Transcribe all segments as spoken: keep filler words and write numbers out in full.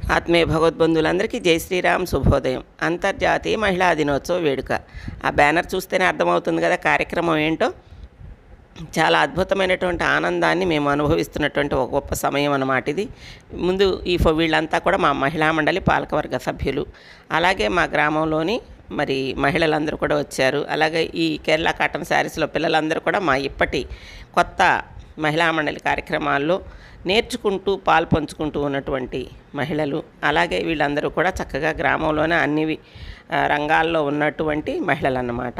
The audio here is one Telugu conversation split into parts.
ఆత్మీయ భగవద్బంధువులందరికీ జై శ్రీరామ్ శుభోదయం. అంతర్జాతీయ మహిళా దినోత్సవ వేడుక. ఆ బ్యానర్ చూస్తేనే అర్థమవుతుంది కదా కార్యక్రమం ఏంటో. చాలా అద్భుతమైనటువంటి ఆనందాన్ని మేము అనుభవిస్తున్నటువంటి ఒక గొప్ప సమయం అన్నమాట ఇది. ముందు ఈ వీళ్ళంతా కూడా మా మహిళా మండలి పాలకవర్గ సభ్యులు, అలాగే మా గ్రామంలోని మరి మహిళలందరూ కూడా వచ్చారు. అలాగే ఈ కేరళ కాటన్ శారీస్లో పిల్లలందరూ కూడా మా ఇప్పటి కొత్త మహిళా మండలి కార్యక్రమాల్లో నేర్చుకుంటూ పాలు పంచుకుంటూ ఉన్నటువంటి మహిళలు. అలాగే వీళ్ళందరూ కూడా చక్కగా గ్రామంలోనే అన్ని రంగాల్లో ఉన్నటువంటి మహిళలు అన్నమాట.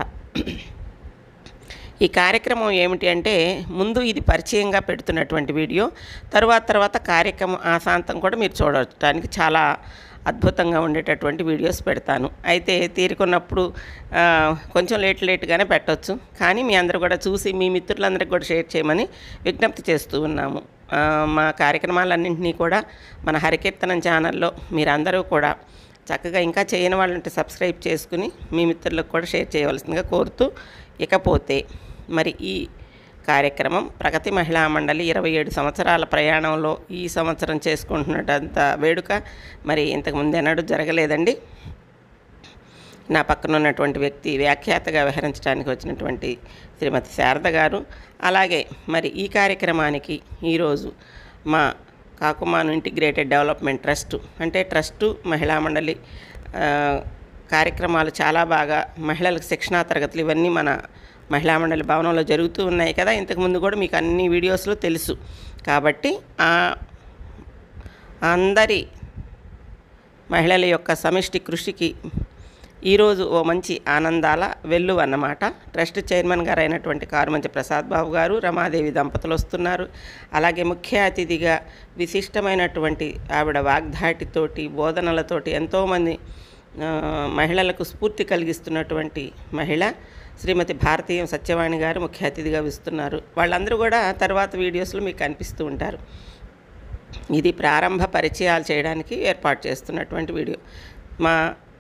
ఈ కార్యక్రమం ఏమిటి అంటే, ముందు ఇది పరిచయంగా పెడుతున్నటువంటి వీడియో, తర్వాత తర్వాత కార్యక్రమం ఆశాంతం కూడా మీరు చూడటానికి చాలా అద్భుతంగా ఉండేటటువంటి వీడియోస్ పెడతాను. అయితే తీరుకున్నప్పుడు కొంచెం లేట్ లేట్గానే పెట్టవచ్చు, కానీ మీ అందరూ కూడా చూసి మీ మిత్రులందరికీ కూడా షేర్ చేయమని విజ్ఞప్తి చేస్తూ ఉన్నాము. మా కార్యక్రమాలన్నింటినీ కూడా మన హరికీర్తనం ఛానల్లో మీరందరూ కూడా చక్కగా ఇంకా చేయని వాళ్ళంటే సబ్స్క్రైబ్ చేసుకుని మీ మిత్రులకు కూడా షేర్ చేయవలసిందిగా కోరుతూ, ఇకపోతే మరి ఈ కార్యక్రమం ప్రగతి మహిళా మండలి ఇరవై ఏడు సంవత్సరాల ప్రయాణంలో ఈ సంవత్సరం చేసుకుంటున్నటంత వేడుక మరి ఇంతకుముందు ఎన్నడూ జరగలేదండి. నా పక్కన ఉన్నటువంటి వ్యక్తి వ్యాఖ్యాతగా వ్యవహరించడానికి వచ్చినటువంటి శ్రీమతి శారద గారు. అలాగే మరి ఈ కార్యక్రమానికి ఈరోజు మా కాకుమాను ఇంటిగ్రేటెడ్ డెవలప్మెంట్ ట్రస్ట్, అంటే ట్రస్టు మహిళా మండలి కార్యక్రమాలు చాలా బాగా మహిళలకు శిక్షణా తరగతులు ఇవన్నీ మన మహిళా మండలి భవనంలో జరుగుతూ ఉన్నాయి కదా. ఇంతకుముందు కూడా మీకు అన్ని వీడియోస్లో తెలుసు. కాబట్టి అందరి మహిళల యొక్క సమిష్టి కృషికి ఈరోజు ఓ మంచి ఆనందాల వెల్లు అన్నమాట. ట్రస్ట్ చైర్మన్ గారు అయినటువంటి కారుమంచి ప్రసాద్ బాబు గారు, రమాదేవి దంపతులు వస్తున్నారు. అలాగే ముఖ్య అతిథిగా విశిష్టమైనటువంటి ఆవిడ వాగ్ధాటితోటి బోధనలతోటి ఎంతోమంది మహిళలకు స్ఫూర్తి కలిగిస్తున్నటువంటి మహిళ శ్రీమతి భారతీయం సత్యవాణి గారు ముఖ్య అతిథిగా వస్తున్నారు. వాళ్ళందరూ కూడా తర్వాత వీడియోస్లో మీకు కనిపిస్తూ ఉంటారు. ఇది ప్రారంభ పరిచయాలు చేయడానికి ఏర్పాటు చేస్తున్నటువంటి వీడియో. మా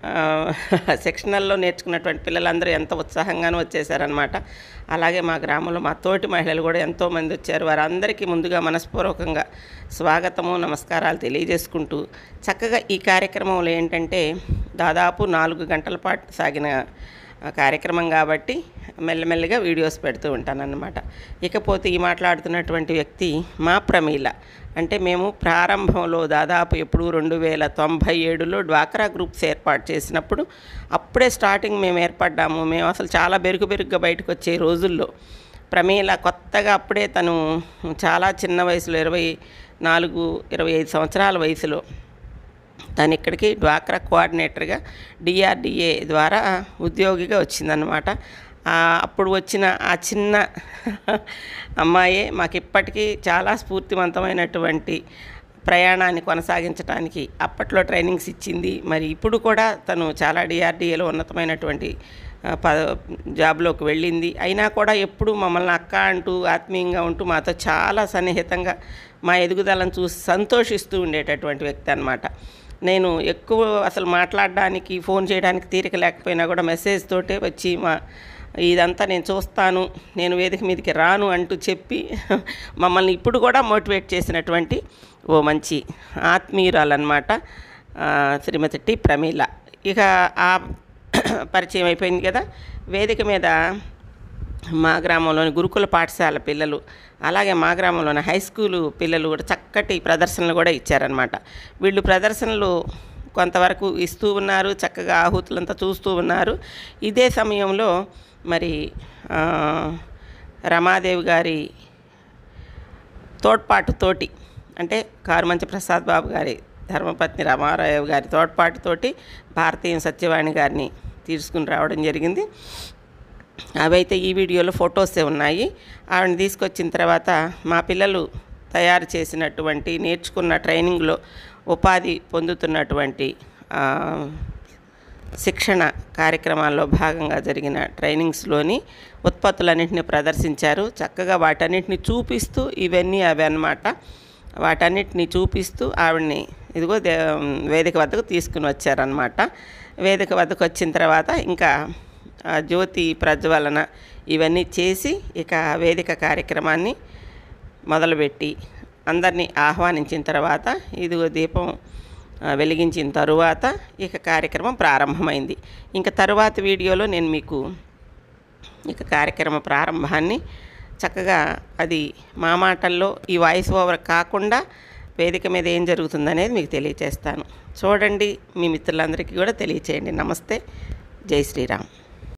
సెక్షనల్లో నేర్చుకున్నటువంటి పిల్లలందరూ ఎంత ఉత్సాహంగానూ వచ్చేసారనమాట. అలాగే మా గ్రామంలో మా తోటి మహిళలు కూడా ఎంతోమంది వచ్చారు. వారందరికీ ముందుగా మనస్పూర్వకంగా స్వాగతము నమస్కారాలు తెలియజేసుకుంటూ, చక్కగా ఈ కార్యక్రమంలో ఏంటంటే దాదాపు నాలుగు గంటల పాటు సాగిన కార్యక్రమం కాబట్టి మెల్లమెల్లిగా వీడియోస్ పెడుతూ ఉంటానన్నమాట. ఇకపోతే ఈ మాట్లాడుతున్నటువంటి వ్యక్తి మా ప్రమీల. అంటే మేము ప్రారంభంలో దాదాపు ఎప్పుడు రెండు వేల తొంభై ఏడులో డ్వాక్రా గ్రూప్స్ ఏర్పాటు చేసినప్పుడు అప్పుడే స్టార్టింగ్ మేము ఏర్పడ్డాము. మేము అసలు చాలా బెరుకు బెరుగ్గా బయటకు వచ్చే రోజుల్లో ప్రమీల కొత్తగా అప్పుడే తను చాలా చిన్న వయసులో ఇరవై నాలుగు ఇరవై ఐదు సంవత్సరాల వయసులో తను ఇక్కడికి డ్వాక్రా కోఆర్డినేటర్గా డిఆర్డిఏ ద్వారా ఉద్యోగిగా వచ్చిందనమాట. అప్పుడు వచ్చిన ఆ చిన్న అమ్మాయే మాకు ఇప్పటికీ చాలా స్ఫూర్తివంతమైనటువంటి ప్రయాణాన్ని కొనసాగించడానికి అప్పట్లో ట్రైనింగ్స్ ఇచ్చింది. మరి ఇప్పుడు కూడా తను చాలా డిఆర్డిఏలో ఉన్నతమైనటువంటి ప జాబ్లోకి వెళ్ళింది. అయినా కూడా ఎప్పుడు మమ్మల్ని అక్క అంటూ ఆత్మీయంగా ఉంటూ మాతో చాలా సన్నిహితంగా మా ఎదుగుదలను చూసి సంతోషిస్తూ ఉండేటటువంటి వ్యక్తి అన్నమాట. నేను ఎక్కువ అసలు మాట్లాడడానికి ఫోన్ చేయడానికి తీరిక లేకపోయినా కూడా మెసేజ్ తోటే వచ్చి మా ఇదంతా నేను చూస్తాను, నేను వేదిక మీదకి రాను అంటూ చెప్పి మమ్మల్ని ఇప్పుడు కూడా మోటివేట్ చేసినటువంటి ఓ మంచి ఆత్మీయురాలన్నమాట శ్రీమతి టి ప్రమీల. ఇక ఆ పరిచయం అయిపోయింది కదా. వేదిక మీద మా గ్రామంలోని గురుకుల పాఠశాల పిల్లలు, అలాగే మా గ్రామంలోని హై స్కూలు పిల్లలు కూడా చక్కటి ప్రదర్శనలు కూడా ఇచ్చారనమాట. వీళ్ళు ప్రదర్శనలు కొంతవరకు ఇస్తూ ఉన్నారు, చక్కగా ఆహుతులంతా చూస్తూ ఉన్నారు. ఇదే సమయంలో మరి రమాదేవి గారి తోడ్పాటుతోటి, అంటే కారుమంచి ప్రసాద్ బాబు గారి ధర్మపత్ని రమారావు గారి తోడ్పాటుతోటి భారతీయ సత్యవాణి గారిని తీసుకుని రావడం జరిగింది. అవైతే ఈ వీడియోలో ఫొటోసే ఉన్నాయి. ఆవిడని తీసుకొచ్చిన తర్వాత మా పిల్లలు తయారు చేసినటువంటి నేర్చుకున్న ట్రైనింగ్లో ఉపాధి పొందుతున్నటువంటి శిక్షణ కార్యక్రమాల్లో భాగంగా జరిగిన ట్రైనింగ్స్లోని ఉత్పత్తులన్నింటినీ ప్రదర్శించారు. చక్కగా వాటన్నిటిని చూపిస్తూ ఇవన్నీ అవి అన్నమాట. వాటన్నిటిని చూపిస్తూ ఆవిడని ఇదిగో దే వేదిక వద్దకు తీసుకుని వచ్చారనమాట. వేదిక వద్దకు వచ్చిన తర్వాత ఇంకా జ్యోతి ప్రజ్వలన ఇవన్నీ చేసి ఇక వేదిక కార్యక్రమాన్ని మొదలుపెట్టి అందరినీ ఆహ్వానించిన తర్వాత ఇదిగో దీపం వెలిగించిన తరువాత ఇక కార్యక్రమం ప్రారంభమైంది. ఇంకా తరువాత వీడియోలో నేను మీకు ఇక కార్యక్రమ ప్రారంభాన్ని చక్కగా అది మా మాటల్లో ఈ వాయిస్ ఓవర్ కాకుండా వేదిక మీద ఏం జరుగుతుందనేది మీకు తెలియచేస్తాను. చూడండి, మీ మిత్రులందరికీ కూడా తెలియచేయండి. నమస్తే, జై శ్రీరామ్.